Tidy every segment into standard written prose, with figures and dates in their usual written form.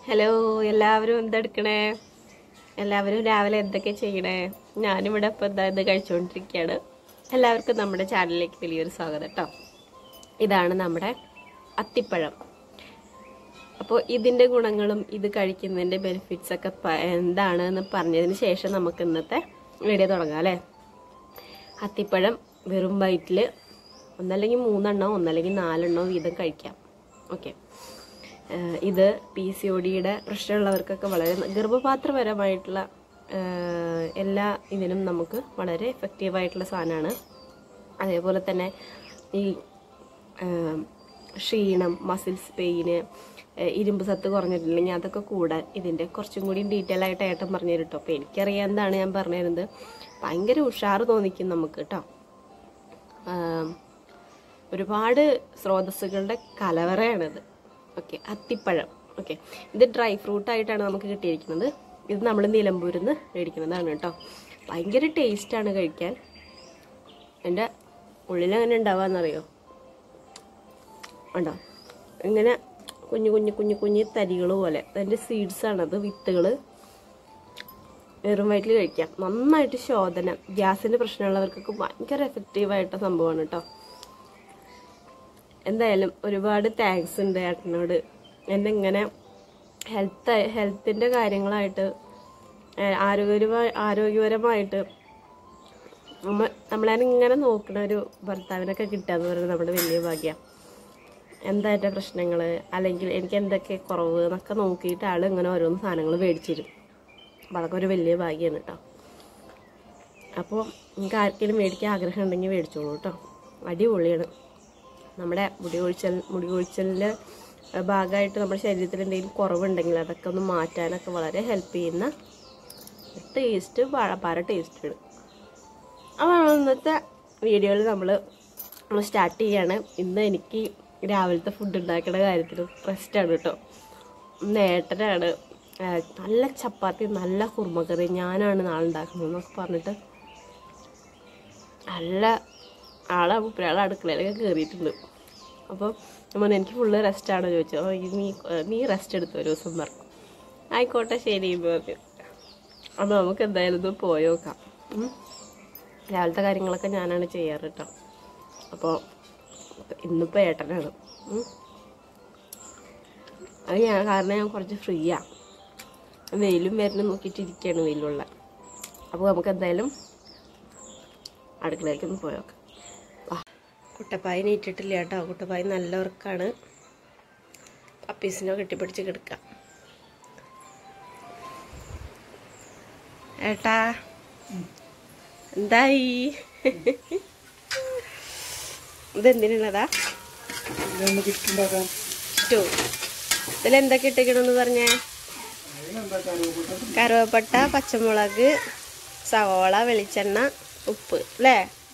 Hello, എല്ലാവരും എന്തെടുക്കണേ? എല്ലാവരും രാവിലെ എന്തൊക്കെ ചെയ്യണേ? ഞാനിവിടെ ഇപ്പോൾ ഇത് കഴിച്ചുകൊണ്ടിരിക്കുകയാണ്. എല്ലാവർക്കും നമ്മുടെ ചാനലിലേക്ക് വലിയൊരു സ്വാഗതം കേട്ടോ. ഇതാണ് നമ്മുടെ അത്തിപ്പഴം. അപ്പോൾ ഇതിൻ്റെ ഗുണങ്ങളും ഇത് കഴിക്കുന്നതിൻ്റെ ബെനിഫിറ്റ്സൊക്കെ എന്താണെന്ന് പറഞ്ഞതിന് ശേഷം നമുക്ക് ഇന്നത്തെ വീഡിയോ തുടങ്ങാം അല്ലേ. അത്തിപ്പഴം വെറും വയറ്റിൽ ഒന്നല്ലെങ്കിൽ 3 ഒന്നല്ലെങ്കിൽ 4 വീതം കഴിക്കാം. ഓക്കെ, ഇത് PCODയുടെ പ്രശ്നമുള്ളവർക്കൊക്കെ വളരെ ഗർഭപാത്രപരമായിട്ടുള്ള എല്ലാ ഇതിനും നമുക്ക് വളരെ എഫക്റ്റീവായിട്ടുള്ള സാധനമാണ്. അതേപോലെ തന്നെ ഈ ക്ഷീണം, മസിൽസ് പെയിന്, ഇരുമ്പ് സത്ത് കുറഞ്ഞിട്ടില്ലെങ്കിൽ അതൊക്കെ കൂടാൻ ഇതിൻ്റെ കുറച്ചും കൂടി ഡീറ്റെയിൽ ആയിട്ട് ഏട്ടൻ പറഞ്ഞു തരും കേട്ടോ. അപ്പോൾ എനിക്കറിയാവുന്നതാണ് ഞാൻ പറഞ്ഞു തരുന്നത്. ഭയങ്കര ഉഷാറ് തോന്നിക്കും നമുക്ക് കേട്ടോ. ഒരുപാട് സ്രോതസ്സുകളുടെ കലവറയാണിത്. ഓക്കെ, അത്തിപ്പഴം. ഓക്കെ, ഇത് ഡ്രൈ ഫ്രൂട്ടായിട്ടാണ് നമുക്ക് കിട്ടിയിരിക്കുന്നത്. ഇത് നമ്മൾ നിലമ്പൂരിൽ നിന്ന് മേടിക്കുന്നതാണ് കേട്ടോ. ഭയങ്കര ടേസ്റ്റാണ് കഴിക്കാൻ. എൻ്റെ ഉള്ളിലെങ്ങനെ ഉണ്ടാവാന്നറിയോ? ഉണ്ടോ ഇങ്ങനെ കുഞ്ഞു തരികൾ പോലെ. അതിൻ്റെ സീഡ്സാണത്, വിത്തുകൾ. വെറും വയറ്റിൽ കഴിക്കാം. നന്നായിട്ട് ശോധന, ഗ്യാസിൻ്റെ പ്രശ്നമുള്ളവർക്കൊക്കെ ഭയങ്കര എഫക്റ്റീവായിട്ട സംഭവമാണ് കേട്ടോ. എന്തായാലും ഒരുപാട് താങ്ക്സ് ഉണ്ട് ഏട്ടനോട്. എന്നെ ഇങ്ങനെ ഹെൽത്തിൻ്റെ കാര്യങ്ങളായിട്ട് ആരോഗ്യപരമായിട്ട് നമ്മളതിനിങ്ങനെ നോക്കുന്ന ഒരു ഭർത്താവിനൊക്കെ കിട്ടുക എന്ന് പറയുന്നത് നമ്മുടെ വലിയ ഭാഗ്യം. എന്താ എൻ്റെ പ്രശ്നങ്ങൾ, അല്ലെങ്കിൽ എനിക്ക് എന്തൊക്കെ കുറവ് എന്നൊക്കെ നോക്കിയിട്ട് ആൾ ഇങ്ങനെ ഓരോന്ന് സാധനങ്ങൾ മേടിച്ചിരും. അപ്പോൾ അതൊക്കെ ഒരു വലിയ ഭാഗ്യമാണ് കേട്ടോ. അപ്പോൾ നിങ്ങൾക്ക് ആർക്കെങ്കിലും മേടിക്കാൻ ആഗ്രഹം ഉണ്ടെങ്കിൽ മേടിച്ചോളൂ കേട്ടോ. അടിപൊളിയാണ്. നമ്മുടെ മുടി കൊഴിച്ചലിൻ്റെ ഭാഗമായിട്ട് നമ്മുടെ ശരീരത്തിൽ എന്തെങ്കിലും കുറവുണ്ടെങ്കിൽ അതൊക്കെ ഒന്ന് മാറ്റാനൊക്കെ വളരെ ഹെൽപ്പ് ചെയ്യുന്ന ടേസ്റ്റ്, പല ടേസ്റ്റാണ്. അപ്പോൾ ഇന്നത്തെ വീഡിയോയിൽ നമ്മൾ സ്റ്റാർട്ട് ചെയ്യാണ്. ഇന്ന് എനിക്ക് രാവിലത്തെ ഫുഡ് ഉണ്ടാക്കുന്ന കാര്യത്തിൽ റെസ്റ്റാണ് കേട്ടോ. ഇന്ന് ഏട്ടനാണ് നല്ല ചപ്പാത്തി, നല്ല കുറുമക്കറി ഞാനാണ് നാളെ ഉണ്ടാക്കുന്നത് എന്നൊക്കെ പറഞ്ഞിട്ട് നല്ല ആളെ അടുക്കളയിലൊക്കെ കയറിയിട്ടുണ്ട്. അപ്പോൾ നമ്മൾ എനിക്ക് ഫുള്ള് റെസ്റ്റാണോ ചോദിച്ചു. അപ്പോൾ നീ റെസ്റ്റ് എടുത്തു ഒരു ദിവസം പറഞ്ഞു. ആയിക്കോട്ടെ ശരി എന്ന് പറഞ്ഞു. അപ്പോൾ നമുക്ക് എന്തായാലും ഇത് പോയി നോക്കാം. രാവിലത്തെ കാര്യങ്ങളൊക്കെ ഞാനാണ് ചെയ്യാറ് കേട്ടോ. അപ്പോൾ ഇന്നിപ്പോൾ ഏട്ടനാണ്. അത് കാരണം ഞാൻ കുറച്ച് ഫ്രീയാണ്. വെയിലും വരുന്ന നോക്കിയിട്ടിരിക്കുകയാണ് വെയിലുള്ള. അപ്പോൾ നമുക്ക് എന്തായാലും അടുക്കളയിലേക്കൊന്ന് പോയി നോക്കാം. കുട്ടപ്പായി നീറ്റിട്ടില്ല കേട്ടോ. കുട്ടപ്പായി നല്ല ഉറക്കാണ്. പപ്പീസിനോ കെട്ടിപ്പിടിച്ച് കിടക്കാം. ഏട്ടാ എന്തായി? ഇതെന്തിനുള്ളതാ? ഇതിലെന്തൊക്കെ ഇട്ടേക്കണമെന്ന് പറഞ്ഞേ? കറുവപ്പട്ട, പച്ചമുളക്, സവോള, വെളിച്ചെണ്ണ, ഉപ്പ് അല്ലേ?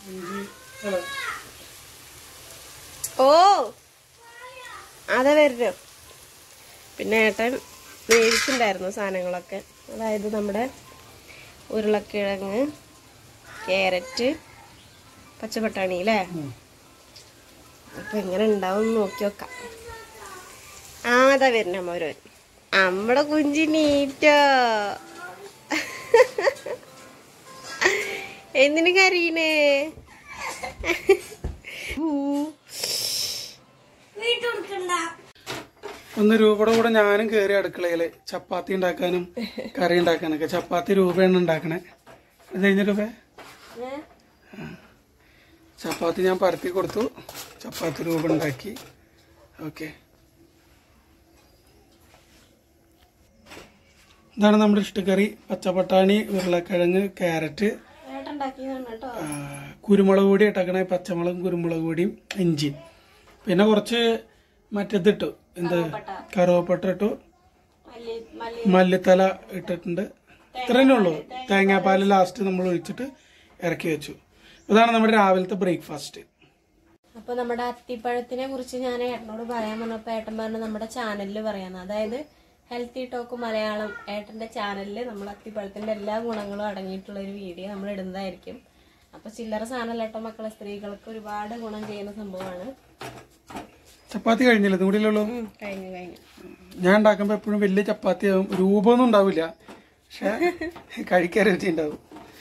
ഓ അതെ വരുന്നു. പിന്നെ ഏട്ടൻ മേടിച്ചിട്ടുണ്ടായിരുന്നു സാധനങ്ങളൊക്കെ. അതായത് നമ്മുടെ ഉരുളക്കിഴങ്ങ്, ക്യാരറ്റ്, പച്ചപ്പട്ടാണി അല്ലേ? അപ്പം എങ്ങനെ ഉണ്ടാവും നോക്കി നോക്കാം. അതാ വരുന്നു അമ്മ. ഒരു നമ്മുടെ കുഞ്ചി നീറ്റോ. എന്തിനു കരയണേ? ഒന്ന് രൂപയുടെ കൂടെ ഞാനും കയറി അടുക്കളയില് ചപ്പാത്തി ഉണ്ടാക്കാനും കറി ഉണ്ടാക്കാനൊക്കെ. ചപ്പാത്തി രൂപയാണ് ഉണ്ടാക്കണേ. അത് കഴിഞ്ഞ രൂപ ചപ്പാത്തി ഞാൻ പരത്തി കൊടുത്തു. ചപ്പാത്തി രൂപ ഉണ്ടാക്കി. ഓക്കെ, ഇതാണ് നമ്മുടെ ഇഷ്ടക്കറി. പച്ചപ്പട്ടാണി, ഉരുളക്കിഴങ്ങ്, ക്യാരറ്റ്, കുരുമുളക് പൊടി ഇട്ടക്കണേ. പച്ചമുളകും കുരുമുളക് പൊടിയും ഇഞ്ചി, പിന്നെ കുറച്ച് മറ്റേതിട്ടു, എന്ത് കറുവപ്പട്ട ഇട്ടു, മല്ലിത്തല ഇട്ടിട്ടുണ്ട്. ഇത്ര തന്നെ ഉള്ളൂ. തേങ്ങാപ്പാൽ ലാസ്റ്റ് നമ്മൾ ഒഴിച്ചിട്ട് ഇറക്കി വെച്ചു. ഇതാണ് നമ്മുടെ രാവിലത്തെ ബ്രേക്ക്ഫാസ്റ്റ്. അപ്പൊ നമ്മുടെ അത്തിപ്പഴത്തിനെ കുറിച്ച് ഞാൻ ഏട്ടനോട് പറയാൻ പറഞ്ഞപ്പോ ഏട്ടൻ പറഞ്ഞു നമ്മുടെ ചാനലിൽ പറയാന്ന്. അതായത് ഹെൽത്തി ടോക്ക് മലയാളം ഏട്ടന്റെ ചാനലിൽ നമ്മൾ അത്തിപ്പഴത്തിന്റെ എല്ലാ ഗുണങ്ങളും അടങ്ങിയിട്ടുള്ള ഒരു വീഡിയോ നമ്മൾ ഇടുന്നതായിരിക്കും. അപ്പൊ ചില്ലറ സാധനമല്ല കേട്ടോ മക്കളെ, സ്ത്രീകൾക്ക് ഒരുപാട് ഗുണം ചെയ്യുന്ന സംഭവമാണ്. ചപ്പാത്തി കഴിഞ്ഞില്ല, ഇതും കൂടിയല്ലോ. കഴിഞ്ഞു കഴിഞ്ഞു. ഞാൻ ഉണ്ടാക്കുമ്പോ എപ്പോഴും വലിയ ചപ്പാത്തി ആവും, രൂപമൊന്നും ഉണ്ടാവില്ല, പക്ഷെ കഴിക്കാൻ രുചി ഉണ്ടാവും.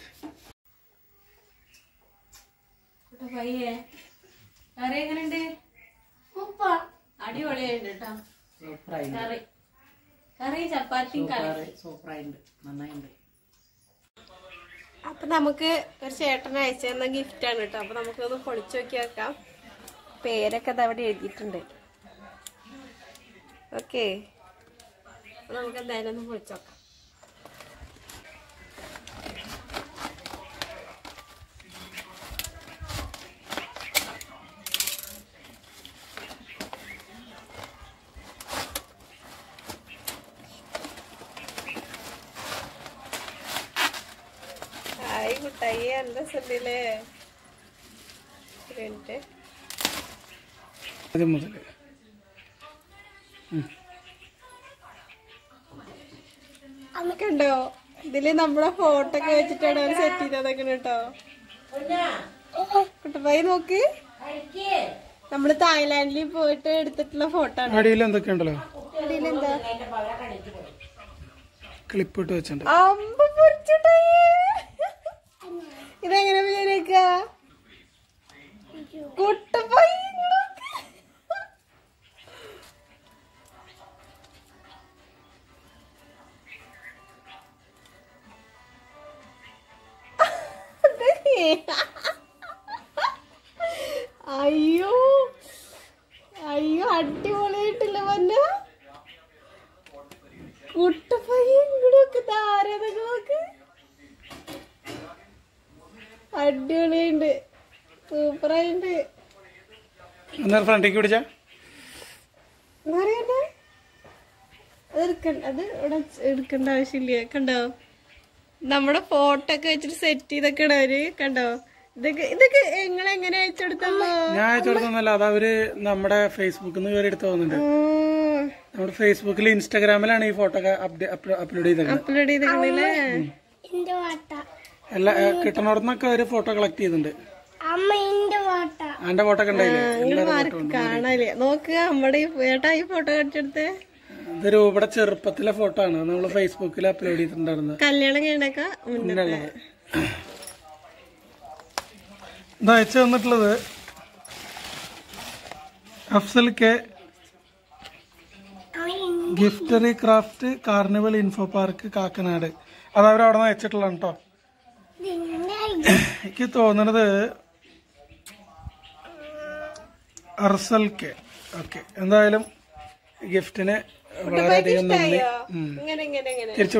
കറി എങ്ങനെയുണ്ട്? അടിപൊളിയായിട്ട് കേട്ടോ. കറി കറി ചപ്പാത്തിയും സൂപ്പറായിട്ടുണ്ട്, നന്നായിട്ടുണ്ട്. അപ്പൊ നമുക്ക് ഒരു ചേട്ടൻ അയച്ചു തന്ന ഗിഫ്റ്റ് ആണ് കേട്ടോ. അപ്പൊ നമുക്കൊന്ന് പൊളിച്ചു നോക്കി വെക്കാം. പേരൊക്കെ അത് അവിടെ എഴുതിയിട്ടുണ്ട്. ഓക്കെ, നമുക്ക് എന്തായാലും ഒന്ന് പൊളിച്ചു നോക്കാം. ഹായ് കുട്ടായി, നല്ല രസമുണ്ടല്ലേ. ആദ്യം മുതൽ കണ്ടോ, ഇതില് നമ്മളെ ഫോട്ടോ ഒക്കെ വെച്ചിട്ടാണ് അവർ സെറ്റ് ചെയ്തതൊക്കെ കേട്ടോ. കുട്ടപ്പായി നോക്ക്, നമ്മള് തായ്ലാൻഡിൽ പോയിട്ട് എടുത്തിട്ടുള്ള ഫോട്ടോ ആണ്. അടിയിൽ എന്തൊക്കെ ഉണ്ടല്ലോ, അടിയിലെന്താ ക്ലിപ്പ് ഇട്ട് വെച്ചിട്ടുണ്ട്. അമ്പ പൊരിച്ചിട്ടേ. ഇതെങ്ങനെ പേരേക്ക കുട്ടപ്പായി. അയ്യോ അയ്യോ, അടിപൊളിയായിട്ടില്ല വന്ന കുട്ടപ്പായി. ഇങ്ങോട്ട് താരതൊക്കെ നോക്ക്, അടിപൊളിയുണ്ട്, സൂപ്പറായിട്ടുണ്ട്. അന്നേരം ഫ്രണ്ടിലേക്ക് പിടിച്ചാ അത് ഇവിടെ എടുക്കേണ്ട ആവശ്യമില്ല. കണ്ടോ, നമ്മുടെ ഫോട്ടോ ഒക്കെ വെച്ചിട്ട് സെറ്റ് ചെയ്തൊക്കെ അവര്. കണ്ടോ, ഇതൊക്കെ എങ്ങനെ അയച്ചെടുത്തല്ലോ? ഞാൻ അയച്ചെടുത്തല്ല, അത് അവര് നമ്മുടെ ഫേസ്ബുക്കിൽ നിന്ന് കയറി എടുത്ത് പോകുന്നുണ്ട്. നമ്മുടെ ഫേസ്ബുക്കിൽ ഇൻസ്റ്റാഗ്രാമിലാണ് ഈ ഫോട്ടോ ഒക്കെ അപ്ലോഡ് ചെയ്തേക്കണല്ലേ. എല്ലാ കിട്ടണോടന്നൊക്കെ അവര് ഫോട്ടോ കളക്ട് ചെയ്തിട്ടുണ്ട്. എന്റെ ഫോട്ടോ ഒക്കെ ഉണ്ടായില്ലേ, കാണാല്ലേ. നോക്ക്, നമ്മുടെ ഏട്ടാ ഈ ഫോട്ടോ കടിച്ചെടുത്ത്. ഇത് രൂപയുടെ ചെറുപ്പത്തിലെ ഫോട്ടോ ആണ്, നമ്മള് ഫേസ്ബുക്കിൽ അപ്ലോഡ് ചെയ്തിട്ടുണ്ടായിരുന്നത്. കല്യാണം കഴിഞ്ഞൊക്കെ മുന്നേ. ഇത് അയച്ചു തന്നിട്ടുള്ളത് അഫ്സൽ കെ, ഗിഫ്റ്ററി craft, carnival info park, Kakkanad. അത് അവരവിടെ നിന്ന് അയച്ചിട്ടുള്ള കേട്ടോ. എനിക്ക് തോന്നണത് അർസൽ കെ. ഓക്കെ, എന്തായാലും ഗിഫ്റ്റിന് വളരെയധികം നന്ദി. തിരിച്ചു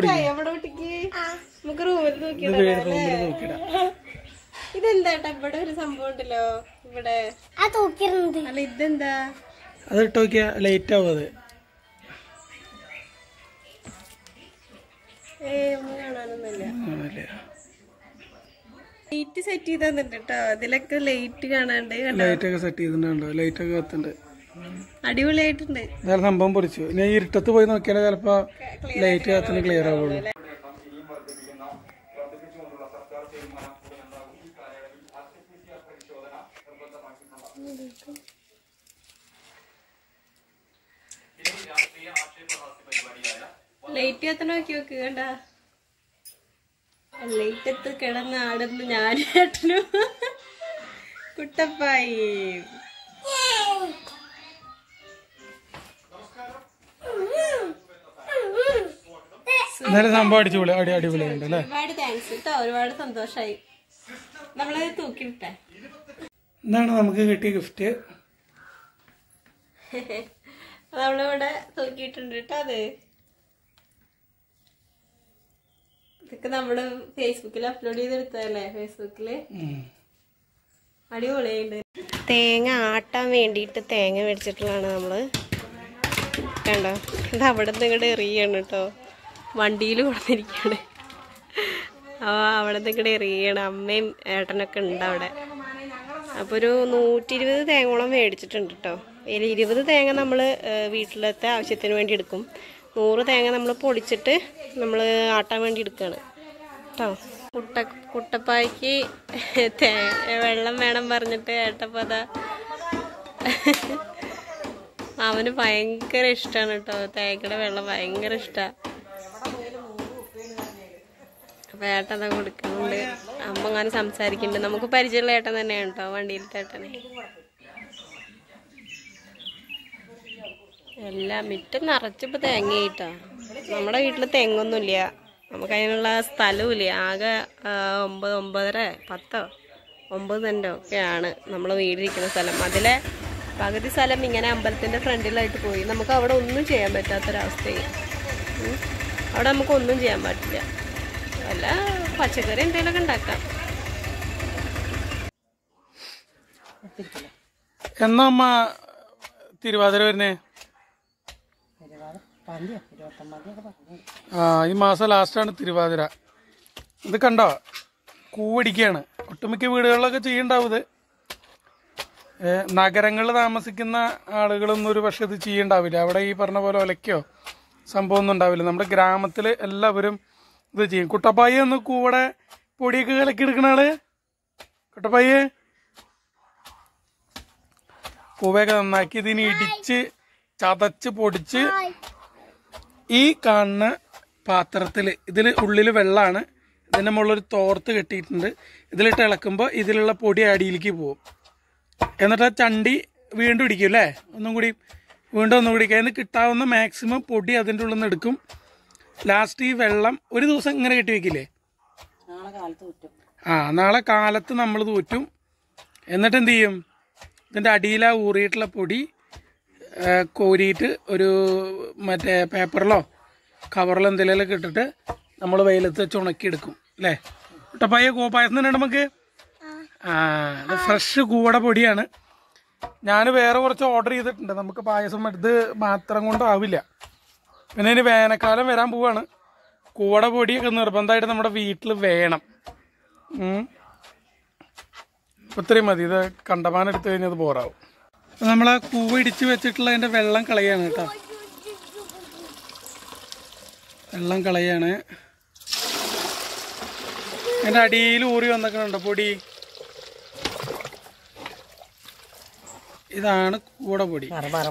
നോക്കിയിടാം. ഇതെന്താ ഇവിടെ ഒരു സംഭവം ഉണ്ടല്ലോ ഇവിടെ. അല്ല ഇതെന്താ? അത് ഇട്ട് നോക്കിയാ ലേറ്റ് ആവും. അത് കാണാനൊന്നുമില്ല. ലൈറ്റ് സെറ്റ് ചെയ്ത് തന്നിട്ട് കേട്ടോ. ഇതിലൊക്കെ ലൈറ്റ് കാണാണ്ട്. ലൈറ്റ് ഒക്കെ സെറ്റ് ചെയ്തിട്ടുണ്ടോ? ലൈറ്റ് ഒക്കെ കത്തുണ്ട്, അടിപൊളിയായിട്ടുണ്ട്. സംഭവം പൊളിച്ചു. ഞാൻ ഇരുട്ടത്ത് പോയി നോക്കിയാലേ ചിലപ്പോ ലൈറ്റ് കത്തിന് ക്ലിയർ ആവുള്ളൂ. ലൈറ്റ് കത്തണ നോക്കി നോക്ക്. കണ്ട, ലൈറ്റ് എത്ത് കിടന്ന് ആടുന്നു ഞാനും ഏട്ടനും കുട്ടപ്പായി. എന്നാലും സംഭവം അടിപൊളിയുണ്ട് അല്ലേ. ഒരുപാട് താങ്ക്സ് കേട്ടോ, ഒരുപാട് സന്തോഷായി. നമ്മളത് തൂക്കിയിട്ടെ. എന്താണ് നമുക്ക് കിട്ടിയ ഗിഫ്റ്റ്? നമ്മളിവിടെ തൂക്കിയിട്ടുണ്ട് കേട്ടോ. അത് ഇതൊക്കെ നമ്മള് ഫേസ്ബുക്കിൽ അപ്ലോഡ് ചെയ്തെടുത്തതല്ലേ. ഫേസ്ബുക്കില് അടിപൊളിയുണ്ട്. തേങ്ങ ആട്ടാൻ വേണ്ടിയിട്ട് തേങ്ങ മേടിച്ചിട്ടുള്ളതാണ് നമ്മള്. കണ്ടോ, ഇത് അവിടെ നിന്ന് ഇങ്ങോട്ട് എറിയാണ് കേട്ടോ. വണ്ടിയിൽ കൊണ്ടിരിക്കുകയാണ്. അവിടെ നിന്ന് ഇങ്ങോട്ട് എറിയണം. അമ്മയും ഏട്ടനൊക്കെ ഉണ്ട് അവിടെ. അപ്പോൾ ഒരു 120 തേങ്ങോളം മേടിച്ചിട്ടുണ്ട് കേട്ടോ. അതിൽ 20 തേങ്ങ നമ്മൾ വീട്ടിലത്തെ ആവശ്യത്തിന് വേണ്ടി എടുക്കും. 100 തേങ്ങ നമ്മൾ പൊടിച്ചിട്ട് നമ്മൾ ആട്ടാൻ വേണ്ടി എടുക്കുകയാണ് കേട്ടോ. കുട്ടപ്പായ്ക്ക് വെള്ളം വേണം പറഞ്ഞിട്ട് ഏട്ടപ്പത അവന് ഭയങ്കര ഇഷ്ടമാണ് കേട്ടോ, തേങ്ങയുടെ വെള്ളം ഭയങ്കര ഇഷ്ടമാണ്. അപ്പൊ ഏട്ടൻ അതൊക്കെ കൊടുക്കുന്നുണ്ട്. അമ്മ അങ്ങനെ സംസാരിക്കുന്നുണ്ട്. നമുക്ക് പരിചയമുള്ള ഏട്ടൻ തന്നെയാണ് കേട്ടോ, വണ്ടിയിലത്തെ ഏട്ടനെ. എല്ലാം മുറ്റം നിറച്ചിപ്പോ തേങ്ങയിട്ടാ. നമ്മുടെ വീട്ടിൽ തെങ്ങൊന്നുമില്ല, നമുക്ക് അതിനുള്ള സ്ഥലവുമില്ല. ആകെ 9 സെന്റോ ഒക്കെയാണ് നമ്മളെ വീടിരിക്കുന്ന സ്ഥലം. അതിലെ പകുതി സ്ഥലം ഇങ്ങനെ അമ്പലത്തിന്റെ ഫ്രണ്ടിലായിട്ട് പോയി. നമുക്ക് അവിടെ ഒന്നും ചെയ്യാൻ പറ്റാത്തൊരവസ്ഥയായി. അവിടെ നമുക്ക് ഒന്നും ചെയ്യാൻ പറ്റില്ല. വല്ല പച്ചക്കറി എന്തെങ്കിലുമൊക്കെ ഉണ്ടാക്കാം. എന്നാ അമ്മ തിരുവാതിര വരുന്നേ? ഈ മാസം ലാസ്റ്റാണ് തിരുവാതിര. ഇത് കണ്ടോ, കൂവടിക്കുകയാണ്. ഒട്ടുമിക്ക വീടുകളിലൊക്കെ ചെയ്യണ്ടാവും ഇത്. നഗരങ്ങളിൽ താമസിക്കുന്ന ആളുകളൊന്നും ഒരു പക്ഷെ ഇത് ചെയ്യണ്ടാവില്ല. അവിടെ ഈ പറഞ്ഞ പോലെ ഒലക്കോ സംഭവം ഒന്നും ഉണ്ടാവില്ല. നമ്മുടെ ഗ്രാമത്തിൽ എല്ലാവരും ഇത് ചെയ്യും. കുട്ടപ്പായി ഒന്ന് കൂടെ പൊടിയൊക്കെ കലക്കി എടുക്കണ ആള് കുട്ടപ്പായി. കൂവയൊക്കെ നന്നാക്കി ഇതിന് ഇടിച്ച് ചതച്ച് പൊടിച്ച് ഈ കാണുന്ന പാത്രത്തിൽ, ഇതിൽ ഉള്ളിൽ വെള്ളമാണ്, ഇതിൻ്റെ മുകളിലൊരു തോർത്ത് കെട്ടിയിട്ടുണ്ട്. ഇതിലിട്ട് ഇളക്കുമ്പോൾ ഇതിലുള്ള പൊടി അടിയിലേക്ക് പോകും. എന്നിട്ട് ആ ചണ്ടി വീണ്ടും ഇടിക്കും അല്ലേ, വീണ്ടും ഒന്നും കൂടി അതിന് കിട്ടാവുന്ന മാക്സിമം പൊടി അതിൻ്റെ ഉള്ളിൽ നിന്ന് എടുക്കും. ലാസ്റ്റ് ഈ വെള്ളം ഒരു ദിവസം ഇങ്ങനെ കെട്ടി വെക്കില്ലേ, നാളെ കാലത്ത് നമ്മൾ തൂറ്റും. എന്നിട്ട് എന്ത് ചെയ്യും, ഇതിൻ്റെ അടിയിലാ ഊറിയിട്ടുള്ള പൊടി കോരിയിട്ട് ഒരു മറ്റേ പേപ്പറിലോ കവറിലോ എന്തെങ്കിലുമൊക്കെ ഇട്ടിട്ട് നമ്മൾ വെയിലത്ത് വെച്ച് ഉണക്കിയെടുക്കും അല്ലേ. കുട്ടപ്പായ പായസം തന്നെ നമുക്ക്. ഇത് ഫ്രഷ് കൂവട പൊടിയാണ്. ഞാൻ വേറെ കുറച്ച് ഓർഡർ ചെയ്തിട്ടുണ്ട്. നമുക്ക് പായസം ഇത് മാത്രം കൊണ്ടാവില്ല. പിന്നെ ഇനി വേനൽക്കാലം വരാൻ പോവാണ്. കൂവട പൊടിയൊക്കെ നിർബന്ധമായിട്ട് നമ്മുടെ വീട്ടിൽ വേണം. ഇത്രയും മതി. ഇത് കണ്ടമാനം എടുത്തു കഴിഞ്ഞാൽ അത് ബോറാവും. നമ്മൾ ആ കൂവ ഇടിച്ച് വെച്ചിട്ടുള്ള അതിൻ്റെ വെള്ളം കളയാണ് കേട്ടോ. വെള്ളം കളയാണ്. അതിൻ്റെ അടിയിൽ ഊറി വന്നേക്കണുണ്ടോ പൊടി. ഇതാണ് കൂവട പൊടി.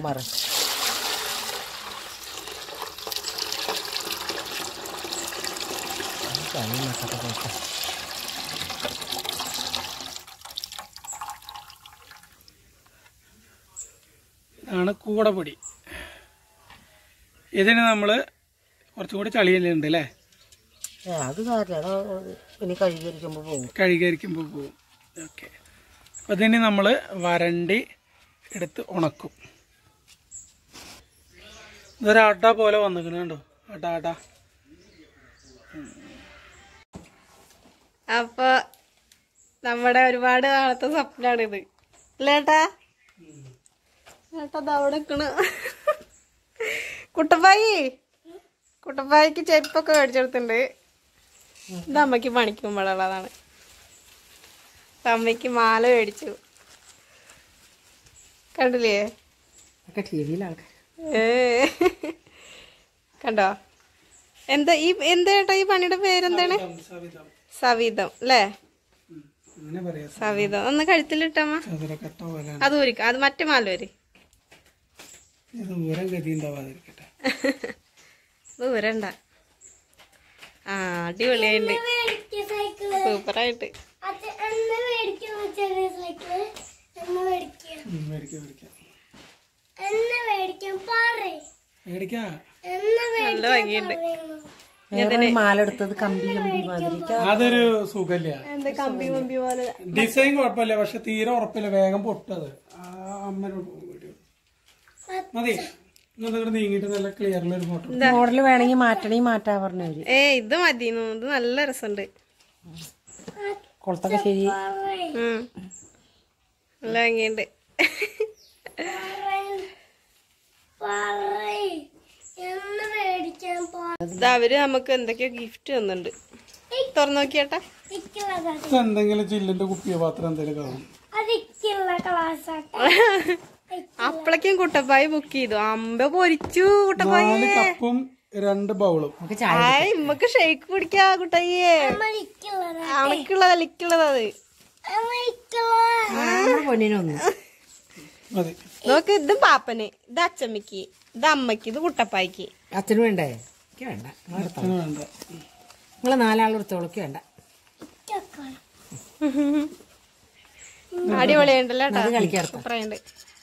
ഇതാണ് കൂവടപ്പൊടി. ഇതിന് നമ്മൾ കുറച്ചും കൂടി ചളിയുണ്ട് അല്ലേ. അത് കഴുകരിക്കുമ്പോൾ പോകും. ഓക്കെ. അപ്പം ഇതിന് നമ്മൾ വരണ്ടി എടുത്ത് ഉണക്കും. ഇതൊരു അട പോലെ വന്നിരിക്കണം കണ്ടോ, അട. അപ്പൊ നമ്മുടെ ഒരുപാട് നാളത്തെ സ്വപ്നാണിത് അല്ലേട്ടാ. ഏട്ടാ അവിടെ നിക്കണ്. കുട്ടപ്പായിക്ക് ചെരുപ്പൊക്കെ മേടിച്ചെടുത്തിട്ടുണ്ട്. ഇത് അമ്മയ്ക്ക് പണിക്കുമ്പോഴുള്ളതാണ്. അമ്മയ്ക്ക് മാല മേടിച്ചു, കണ്ടില്ലേ? കണ്ടോ? എന്താ ഏട്ടാ ഈ പണിയുടെ പേരെന്താണ്? സവിതം അല്ലേ? സവിതം. ഒന്ന് കഴുത്തിലിട്ടമ്മ. അത് ഊരിക്ക, അത് മറ്റേ മാല വരെ ദൂരണ്ട. അടിപൊളിയായിട്ട് സൂപ്പറായിട്ട്. നല്ല ഭംഗിയുണ്ട്. അതൊരു സുഖല്ല. കമ്പി കമ്പി പോലെ ഡിസൈൻ കുഴപ്പമില്ല, പക്ഷെ തീരെ ഉറപ്പില്ല, വേഗം പൊട്ടത്. അമ്മനോട് മതി. നീങ്ങിട്ട് നല്ല ക്ലിയറിലൊരു ഫോട്ടോ മോഡല് വേണമെങ്കിൽ മാറ്റണമെങ്കിൽ മാറ്റാ പറഞ്ഞവര്. ഇത് മതി, ഇത് നല്ല രസമുണ്ട്. കൊളത്തൊക്കെ ശരി, നല്ല ഭംഗിയുണ്ട്. അവര് നമുക്ക് എന്തൊക്കെയോ ഗിഫ്റ്റ് തന്നിട്ടുണ്ട്. തുറന്നു നോക്കിയേട്ടാ. എന്തെങ്കിലും ചില്ലിന്റെ കുപ്പിയോ പാത്രം എന്തെങ്കിലും കാണും. അപ്പളേക്കും കുട്ടപ്പായി ബുക്ക് ചെയ്തു. അമ്പ പൊരിച്ചു കുട്ടപ്പായി. 4 കപ്പും 2 ബൗളും. ഇമ്മക്ക് ഷെയ്ക്ക് കുടിക്കാ കുട്ടയ്യേ. അണക്കുള്ളതാ, ലിക്കുള്ളതാ അത്. മതി. നോക്ക്, ഇത് പാപ്പന്, ഇത് അച്ചമ്മക്ക്, ഇത് അമ്മക്ക്, ഇത് കുട്ടപ്പായ്ക്ക്. അച്ഛന് വേണ്ടേ? എനിക്ക് വേണ്ട. വേണ്ട. നിങ്ങള് നാലാളെടുത്തോളക്ക് വേണ്ട. അടിപൊളിയുണ്ടല്ലോ അത് കളിക്കാത്ത. സൂപ്പറായുണ്ട്.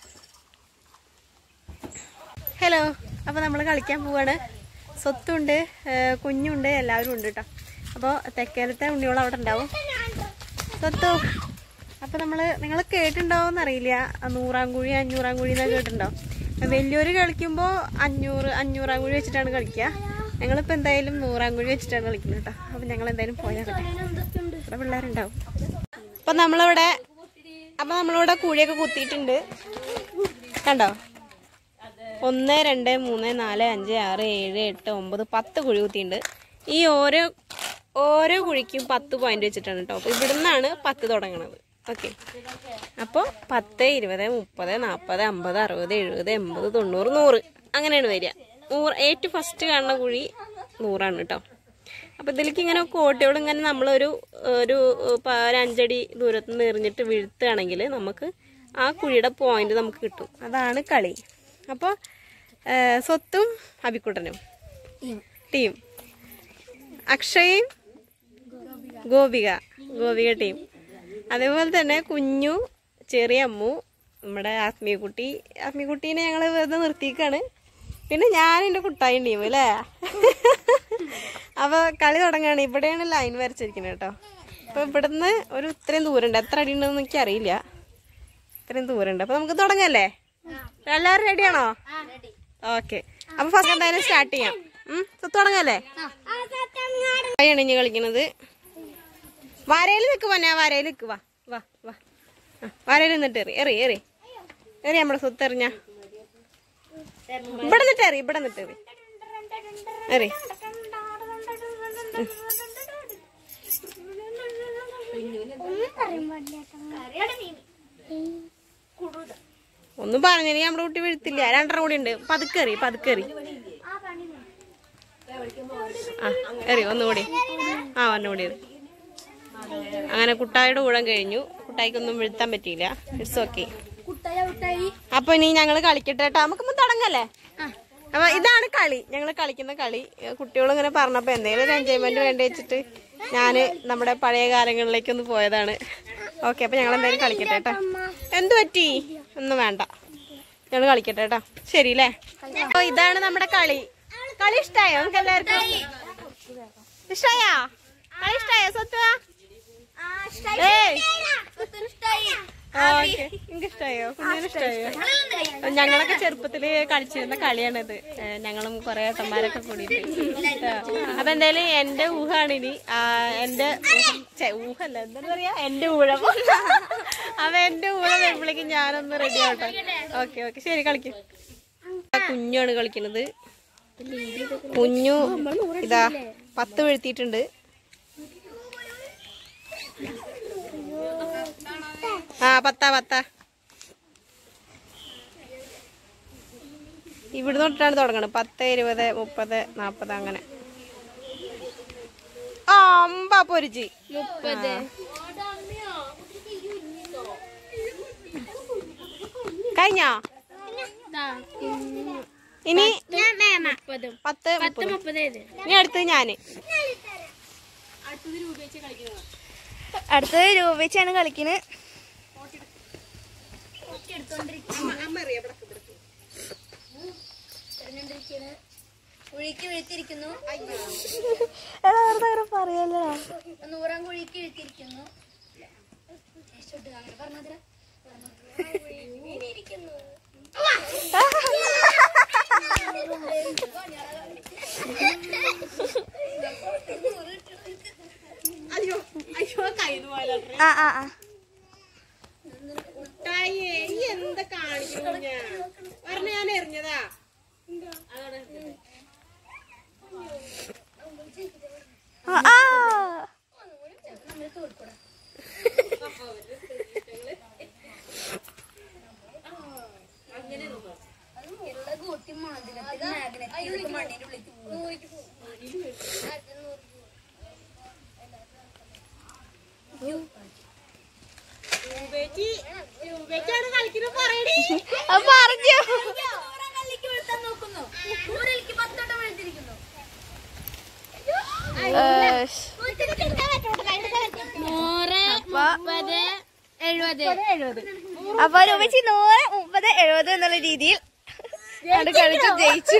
ഹലോ, അപ്പൊ നമ്മള് കളിക്കാൻ പോവാണ്. സ്വത്തുണ്ട്, കുഞ്ഞുണ്ട്, എല്ലാവരും ഉണ്ട് കേട്ടോ. അപ്പോൾ തെക്കേലത്തെ ഉണ്ണിയോളം അവിടെ ഉണ്ടാവും. സ്വത്തു, അപ്പൊ നിങ്ങൾ കേട്ടിട്ടുണ്ടാവും അറിയില്ല, 100-ആം കുഴി 500-ആം കുഴി എന്നൊക്കെ കേട്ടിട്ടുണ്ടോ? വലിയൊരു കളിക്കുമ്പോൾ 500-ആം കുഴി വെച്ചിട്ടാണ് കളിക്കുക. ഞങ്ങളിപ്പോൾ എന്തായാലും 100-ആം കുഴി വെച്ചിട്ടാണ് കളിക്കുന്നത് കേട്ടോ. അപ്പൊ ഞങ്ങൾ എന്തായാലും പോയാട്ടെ, ഇവിടെ പിള്ളേരുണ്ടാവും. അപ്പൊ നമ്മളിവിടെ കുഴിയൊക്കെ കുത്തിയിട്ടുണ്ട് കണ്ടോ. 1 2 3 4 5 6 7 8 9 10 കുഴി കുത്തിയിട്ടുണ്ട്. ഈ ഓരോ കുഴിക്കും 10 പോയിന്റ് വെച്ചിട്ടാണ് കേട്ടോ. അപ്പോൾ ഇവിടുന്നാണ് 10 തുടങ്ങണത്. ഓക്കെ, അപ്പോൾ 10 20 30 40 50 60 70 80 90 100 അങ്ങനെയാണ് വരിക. 100 ഏറ്റവും ഫസ്റ്റ് കാണുന്ന കുഴി 100ആണ് കേട്ടോ. അപ്പോൾ ഇതിലേക്ക് ഇങ്ങനെ കോട്ടയോട് ഇങ്ങനെ നമ്മളൊരു 5 അടി ദൂരത്ത് നിന്ന് എറിഞ്ഞിട്ട് വീഴ്ത്തുകയാണെങ്കിൽ നമുക്ക് ആ കുഴിയുടെ പോയിന്റ് നമുക്ക് കിട്ടും. അതാണ് കളി. അപ്പോൾ സ്വത്തും അബിക്കുട്ടനും ടീം, അക്ഷയും ഗോപിക ടീം, അതേപോലെ തന്നെ കുഞ്ഞു, ചെറിയ അമ്മു, നമ്മുടെ ആത്മീയക്കുട്ടീനെ ഞങ്ങൾ വെറുതെ നിർത്തിക്കാണ്. പിന്നെ ഞാൻ എൻ്റെ കുട്ടായും ടീം അല്ലേ. അപ്പോൾ കളി തുടങ്ങുകയാണ്. ഇവിടെയാണ് ലൈൻ വരച്ചിരിക്കുന്നത് കേട്ടോ. അപ്പോൾ ഇവിടുന്ന് ഇത്രയും ദൂരമുണ്ട്, എത്ര അടി ഉണ്ടെന്ന് എനിക്ക് അറിയില്ല, ഇത്രയും ദൂരമുണ്ട്. അപ്പോൾ നമുക്ക് തുടങ്ങല്ലേ? എല്ലാവരും റെഡിയാണോ? ഓക്കെ, അപ്പോൾ ഫസ്റ്റ് എന്തായാലും സ്റ്റാർട്ട് ചെയ്യാം. തുടങ്ങല്ലേ? ഇനി കളിക്കുന്നത് വരയിൽ നിൽക്ക്, വരയിൽ നിൽക്ക്, വാ വരയിൽ നിന്നിട്ട് എറി നമ്മുടെ സ്വത്ത് എറിഞ്ഞ ഇവിടെ നിന്നിട്ട് എറി ഒന്നും പറഞ്ഞില്ലെങ്കിൽ നമ്മുടെ കുട്ടി വീഴ്ത്തില്ല. 2 കൂടി ഉണ്ട്. പതുക്കേറി എറി ഒന്നുകൂടി. ഒന്നുകൂടി എറി. അങ്ങനെ കുട്ടായിയുടെ ഊഴം കഴിഞ്ഞു. കുട്ടായിക്കൊന്നും വീഴ്ത്താൻ പറ്റിയില്ല. It's okay. അപ്പൊ ഇനി ഞങ്ങൾ കളിക്കട്ടെ കേട്ടോ. നമുക്കൊന്ന് തുടങ്ങല്ലേ? അപ്പൊ ഇതാണ് കളി, ഞങ്ങൾ കളിക്കുന്ന കളി. കുട്ടികളും ഇങ്ങനെ പറഞ്ഞപ്പോ എന്തെങ്കിലും ഒരു എൻജോയ്മെന്റ് വേണ്ടി വെച്ചിട്ട് ഞാന് നമ്മുടെ പഴയ കാലങ്ങളിലേക്കൊന്ന് പോയതാണ്. ഓക്കെ, അപ്പൊ ഞങ്ങൾ എന്തായാലും കളിക്കട്ടെ കേട്ടോ. എന്ത് പറ്റി? ഒന്നും വേണ്ട, ഞങ്ങൾ കളിക്കട്ടെ കേട്ടോ. ശരിയല്ലേ? അപ്പൊ ഇതാണ് നമ്മുടെ കളി. ഇഷ്ടായോ നമുക്ക് എല്ലാവർക്കും? ഇഷ്ടായോ? കളി ഇഷ്ടായോ സ്വത്ത്? എനിക്കിഷ്ടായോ? കുഞ്ഞിനിഷ്ടായോ? ഞങ്ങളൊക്കെ ചെറുപ്പത്തില് കളിച്ചിരുന്ന കളിയാണിത്. ഞങ്ങളും കുറെ ഏട്ടന്മാരൊക്കെ കൂടിയിട്ട്. അപ്പൊ എന്തായാലും എന്റെ ഊഹാണ് ഇനി. എന്റെ ഊഹല്ല, എന്താ പറയാ, എന്റെ ഊഴം. അപ്പൊ എന്റെ ഊഴം വരുമ്പോഴേക്കും ഞാനൊന്ന് റെഡി ആവട്ടെ. ഓക്കെ, ശരി, കളിക്കും. കുഞ്ഞാണ് കളിക്കുന്നത്. കുഞ്ഞു ഇതാ 10 വീഴ്ത്തിയിട്ടുണ്ട്. പത്താ. ഇവിടുന്ന് തൊട്ടാണ് തുടങ്ങണത്. 10 20 30 40 അങ്ങനെ. അമ്പ പൊരിച്ച് 30. കഴിഞ്ഞോ? ഇനി 10 30. ഇനി അടുത്തത് ഞാന്. അടുത്തത് രൂപ വെച്ചാണ് കളിക്കുന്നത്. കുഴിക്ക് വീഴ്ത്തിരിക്കുന്നു. പറയല്ലോ, 100-ആം കുഴിക്ക് വീഴ്ത്തിരിക്കുന്നു. പറഞ്ഞതിരാ എന്താ കാണിക്കുന്നു? ഞാൻ എറിഞ്ഞതാ. പറഞ്ഞു അപ്പൊ രൂപച്ചി 100, 30, 70 എന്നുള്ള രീതിയിൽ കളിച്ചു ജയിച്ചു.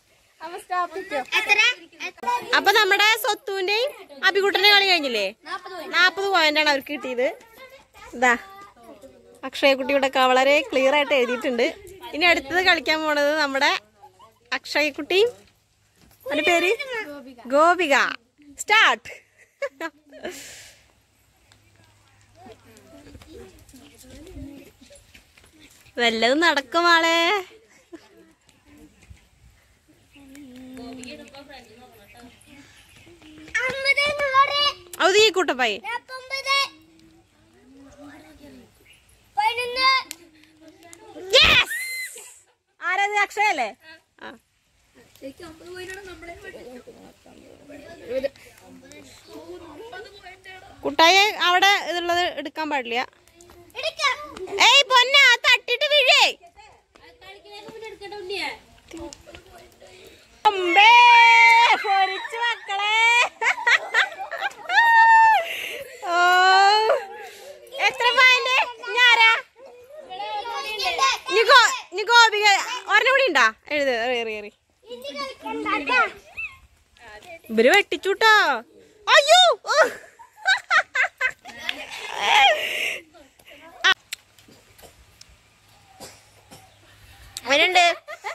അപ്പൊ നമ്മുടെ സ്വത്തുവിന്റെയും അഭികുട്ടന്റെ കളി കഴിഞ്ഞില്ലേ? 40 പോയിന്റാണ് അവർക്ക് കിട്ടിയത്. ഇതാ അക്ഷയക്കുട്ടിയുടെ ഒക്കെ വളരെ ക്ലിയർ ആയിട്ട് എഴുതിയിട്ടുണ്ട്. ഇനി അടുത്തത് കളിക്കാൻ പോണത് നമ്മുടെ അക്ഷയക്കുട്ടിയും അതിന്റെ പേര് ഗോപിക. സ്റ്റാർട്ട്. വല്ലതും നടക്കും ആളെ. അത് ഈ കൂട്ടപ്പായി ആരത്? അക്ഷയല്ലേ? കുട്ടായി അവിടെ ഇതുള്ളത് എടുക്കാൻ പാടില്ല. ഏയ് പൊന്ന തട്ടിട്ട് വീഴേ. പൊരിച്ചു മക്കളെ. ഓ എത്ര പോയിന്റ്? ഞാരാ നീ ഗോപിക ഒരെണ്ണം കൂടി ഉണ്ടാ? എഴുത് ഏറി ഇവര് വെട്ടിച്ചൂട്ടോ. അയ്യോ അവനുണ്ട്.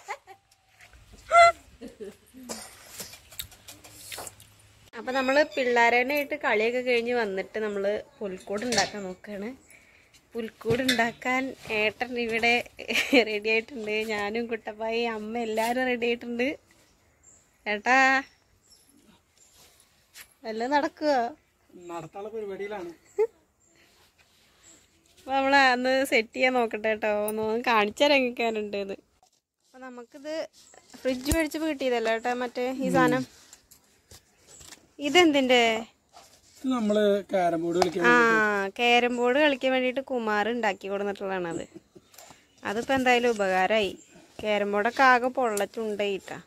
അപ്പൊ നമ്മള് പിള്ളേരനായിട്ട് കളിയൊക്കെ കഴിഞ്ഞ് വന്നിട്ട് നമ്മള് പുൽക്കൂട് ഉണ്ടാക്കാൻ നോക്കാണ്. പുൽക്കൂട് ഉണ്ടാക്കാൻ ഏട്ടൻ ഇവിടെ റെഡി ആയിട്ടുണ്ട്. ഞാനും കുട്ടപ്പായി അമ്മ എല്ലാരും റെഡി ആയിട്ടുണ്ട്. ഏട്ടാ എല്ലാം നടക്കുക. നടത്താനുള്ള പരിപാടിയിലാണ്. അപ്പൊ നമ്മള് അന്ന് സെറ്റ് ചെയ്യാൻ നോക്കട്ടെ കേട്ടോ. ഒന്ന് കാണിച്ചിറങ്ങിക്കാനുണ്ട് ഇത്. അപ്പൊ നമുക്കിത് ഫ്രിഡ്ജ് മേടിച്ചപ്പോ കിട്ടിയതല്ലോ കേട്ടോ മറ്റേ ഈ സാധനം. ഇതെന്തിന്റെ? നമ്മള് കാരം ബോർഡ് കളിക്കാൻ കാരം ബോർഡ് കളിക്കാൻ വേണ്ടിട്ട് കുമാർ ഉണ്ടാക്കി കൊടുത്തിട്ടുള്ളതാണ് അത്. അതിപ്പോ എന്തായാലും ഉപകാരമായി. കാരം ബോർഡൊക്കെ ആകെ പൊള്ളച്ചുണ്ടായിട്ടാ.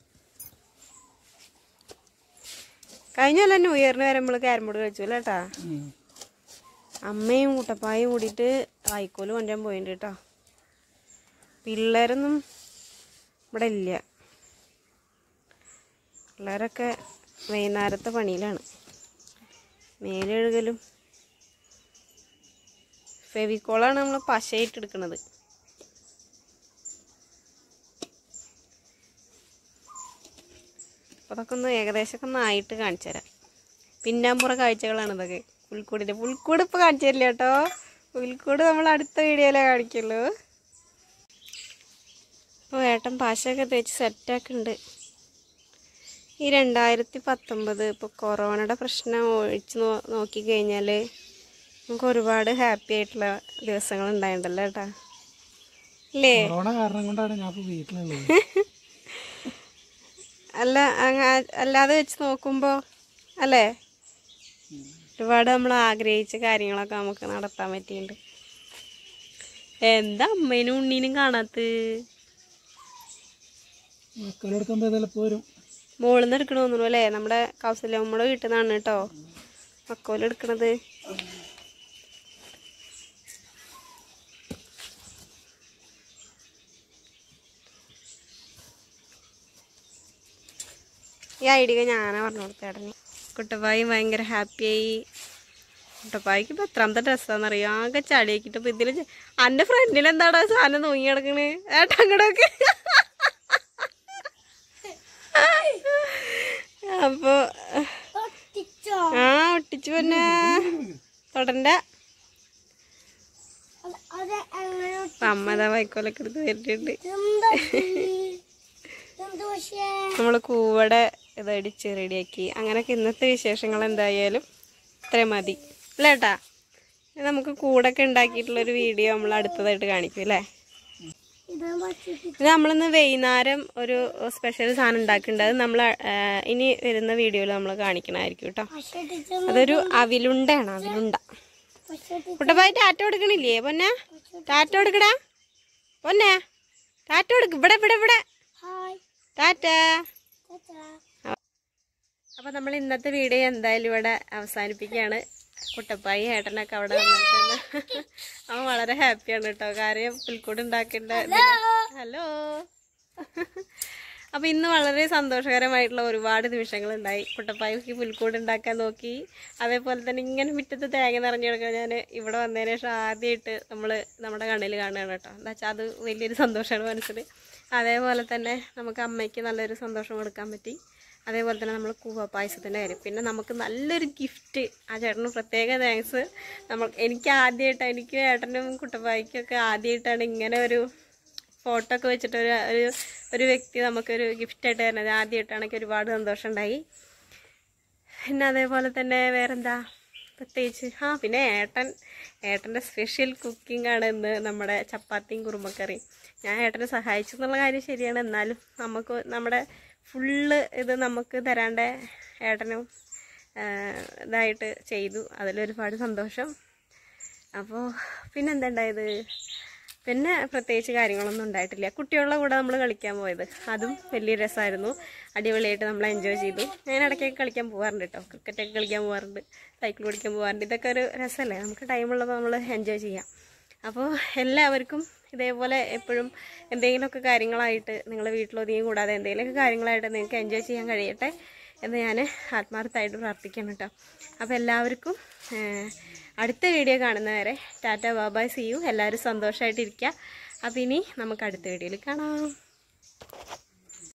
കഴിഞ്ഞല്ല ന്യൂ ഇയറിന് വരെ നമ്മള് കാരം ബോർഡ് കളിച്ചു അല്ലേ കേട്ടാ. അമ്മയും കുട്ടപ്പായും കൂടിയിട്ട് വൈക്കോല് കൊണ്ടുവരാൻ പോയിട്ടുണ്ട് കേട്ടോ. പിള്ളേരൊന്നും ഇവിടെ ഇല്ല. പിള്ളേരൊക്കെ വൈകുന്നേരത്തെ പണിയിലാണ്. മേലെഴുകലും ഫെവിക്കോളാണ് നമ്മൾ പശയിട്ട് എടുക്കുന്നത്. അപ്പോൾ അതൊക്കെ ഒന്ന് ഏകദേശമൊക്കെ ഒന്ന് ആയിട്ട് കാണിച്ചു തരാം. പിന്നാമ്പുറ കാഴ്ചകളാണ് ഇതൊക്കെ. പുൽക്കൂട് ഇപ്പോൾ കാണിച്ചു തരില്ല കേട്ടോ. പുൽക്കൂട് നമ്മൾ അടുത്ത വീഡിയോയിലേ കാണിക്കുള്ളൂ. അപ്പോൾ ഏട്ടൻ പാശയൊക്കെ തേച്ച് സെറ്റാക്കുന്നുണ്ട്. ഈ 2019 ഇപ്പോൾ കൊറോണയുടെ പ്രശ്നം ഒഴിച്ച് നോക്കിക്കഴിഞ്ഞാൽ നമുക്ക് ഒരുപാട് ഹാപ്പി ആയിട്ടുള്ള ദിവസങ്ങൾ ഉണ്ടായിട്ടുണ്ടല്ലോ ഏട്ടാ അല്ലേ? കൊറോണ കാരണം കൊണ്ടാണ് ഞാൻ ഇപ്പോൾ വീട്ടിലുള്ളത്. അല്ലാതെ വെച്ച് നോക്കുമ്പോൾ അല്ലേ ഒരുപാട് നമ്മൾ ആഗ്രഹിച്ച കാര്യങ്ങളൊക്കെ നമുക്ക് നടത്താൻ പറ്റിയിട്ടുണ്ട്. എന്താ അമ്മേനും ഉണ്ണീനും കാണാത്ത? മോളിൽ നിന്ന് എടുക്കണ തോന്നുന്നു അല്ലേ? നമ്മുടെ കൗസല്യമ്മയുടെ വീട്ടിൽ നിന്നാണ് കേട്ടോ മക്കോലെടുക്കണത്. ഈ ഐഡിയ ഞാനാ പറഞ്ഞു കൊടുത്തേടനെ. കുട്ടപ്പായും ഭയങ്കര ഹാപ്പിയായി. കുട്ടപ്പായിക്ക് ഇപ്പം എത്രാമത്തെ ഡ്രസ്സാന്നറിയോ? ആകെ ചളിയാക്കിട്ട്. ഇപ്പം ഇതിൽ എൻ്റെ ഫ്രണ്ടിൽ എന്താടാ സാധനം തൂങ്ങി കിടക്കണ് ഏട്ടാ അങ്ങടൊക്കെ. അപ്പൊ ഒട്ടിച്ചു പിന്നെ തൊടണ്ട. അമ്മതാ വൈക്കോലൊക്കെ എടുത്ത് വരുന്നുണ്ട്. നമ്മള് കൂവടെ ഇതടിച്ച് റെഡിയാക്കി. അങ്ങനെയൊക്കെ ഇന്നത്തെ വിശേഷങ്ങൾ എന്തായാലും ഇത്രയും മതി അല്ലേ ഏട്ടാ? നമുക്ക് കൂടൊക്കെ ഉണ്ടാക്കിയിട്ടുള്ളൊരു വീഡിയോ നമ്മൾ അടുത്തതായിട്ട് കാണിക്കും അല്ലേ? ഇത് നമ്മളിന്ന് വൈകുന്നേരം ഒരു സ്പെഷ്യൽ സാധനം ഉണ്ടാക്കുന്നുണ്ട്. അത് നമ്മൾ ഇനി വരുന്ന വീഡിയോയിൽ നമ്മൾ കാണിക്കണമായിരിക്കും കേട്ടോ. അതൊരു അവിലുണ്ടയാണ്. അവിലുണ്ട. കുട്ടപ്പായി ടാറ്റ കൊടുക്കണില്ലേ പൊന്നെ? ടാറ്റ കൊടുക്കടാ. പൊന്നെ ടാറ്റ കൊടുക്ക്. ഇവിടെ ഇവിടെ ഇവിടെ ടാറ്റ. അപ്പോൾ നമ്മൾ ഇന്നത്തെ വീഡിയോ എന്തായാലും ഇവിടെ അവസാനിപ്പിക്കുകയാണ്. കുട്ടപ്പായി ഏട്ടനൊക്കെ അവിടെ വന്നിട്ടുണ്ട്. അവൻ വളരെ ഹാപ്പിയാണ് കേട്ടോ. കാര്യം പുൽക്കൂട് ഉണ്ടാക്കേണ്ട. ഹലോ. അപ്പോൾ ഇന്ന് വളരെ സന്തോഷകരമായിട്ടുള്ള ഒരുപാട് നിമിഷങ്ങളുണ്ടായി. കുട്ടപ്പായിക്ക് പുൽക്കൂട് ഉണ്ടാക്കാൻ നോക്കി. അതേപോലെ തന്നെ ഇങ്ങനെ മുറ്റത്ത് തേങ്ങ നിറഞ്ഞു കിടക്കാൻ ഞാൻ ഇവിടെ വന്നതിന് ശേഷം ആദ്യമായിട്ട് നമ്മുടെ കണ്ണിൽ കാണുകയാണ് കേട്ടോ. എന്താ വെച്ചാൽ അത് വലിയൊരു സന്തോഷമാണ് മനസ്സിൽ. അതേപോലെ തന്നെ നമുക്ക് അമ്മയ്ക്ക് നല്ലൊരു സന്തോഷം കൊടുക്കാൻ പറ്റി. അതേപോലെ തന്നെ നമ്മൾ കൂവ പായസത്തിൻ്റെ കാര്യം. പിന്നെ നമുക്ക് നല്ലൊരു ഗിഫ്റ്റ്. ആ ചേട്ടന് പ്രത്യേക താങ്ക്സ്. എനിക്ക് ആദ്യമായിട്ടാണ്, എനിക്കും ഏട്ടനും കുട്ടപ്പായിക്കൊക്കെ ആദ്യമായിട്ടാണ് ഇങ്ങനെ ഒരു ഫോട്ടോ ഒക്കെ വെച്ചിട്ട് ഒരു വ്യക്തി നമുക്കൊരു ഗിഫ്റ്റായിട്ട് തരുന്നത്. ആദ്യമായിട്ടാണ്. എനിക്ക് ഒരുപാട് സന്തോഷമുണ്ടായി. പിന്നെ അതേപോലെ തന്നെ വേറെന്താ പ്രത്യേകിച്ച് പിന്നെ ഏട്ടൻ്റെ സ്പെഷ്യൽ കുക്കിംഗ് ആണ് ഇന്ന് നമ്മുടെ ചപ്പാത്തിയും കുറുമക്കറിയും. ഞാൻ ഏട്ടനെ സഹായിച്ചു എന്നുള്ള കാര്യം ശരിയാണ്. എന്നാലും നമുക്ക് നമ്മുടെ ഫുള്ള് ഇത് നമുക്ക് തരാണ്ട് ഏട്ടനും ഇതായിട്ട് ചെയ്തു. അതിലൊരുപാട് സന്തോഷം. അപ്പോൾ പിന്നെന്താ ഉണ്ടായത്? പിന്നെ പ്രത്യേകിച്ച് കാര്യങ്ങളൊന്നും ഉണ്ടായിട്ടില്ല. കുട്ടികളുടെ കൂടെ നമ്മൾ കളിക്കാൻ പോയത്, അതും വലിയ രസമായിരുന്നു. അടിപൊളിയായിട്ട് നമ്മൾ എൻജോയ് ചെയ്തു. ഞാൻ ഇടയ്ക്കൊക്കെ കളിക്കാൻ പോകാറുണ്ട് കേട്ടോ. ക്രിക്കറ്റൊക്കെ കളിക്കാൻ പോകാറുണ്ട്, സൈക്കിൾ ഓടിക്കാൻ പോകാറുണ്ട്. ഇതൊക്കെ ഒരു രസമല്ലേ? നമുക്ക് ടൈമുള്ളപ്പോൾ നമ്മൾ എൻജോയ് ചെയ്യാം. അപ്പോൾ എല്ലാവർക്കും ഇതേപോലെ എപ്പോഴും എന്തെങ്കിലുമൊക്കെ കാര്യങ്ങളായിട്ട് നിങ്ങളുടെ വീട്ടിലൊതുങ്ങി കൂടാതെ എന്തെങ്കിലുമൊക്കെ കാര്യങ്ങളായിട്ട് നിങ്ങൾക്ക് എൻജോയ് ചെയ്യാൻ കഴിയട്ടെ എന്ന് ഞാൻ ആത്മാർത്ഥമായിട്ട് പ്രാർത്ഥിക്കണം കേട്ടോ. അപ്പോൾ എല്ലാവർക്കും അടുത്ത വീഡിയോ കാണുന്നവരെ ടാറ്റ ബാബായ് സീ യു. എല്ലാവരും സന്തോഷമായിട്ടിരിക്കുക. അപ്പോൾ ഇനി നമുക്ക് അടുത്ത വീഡിയോയിൽ കാണാം.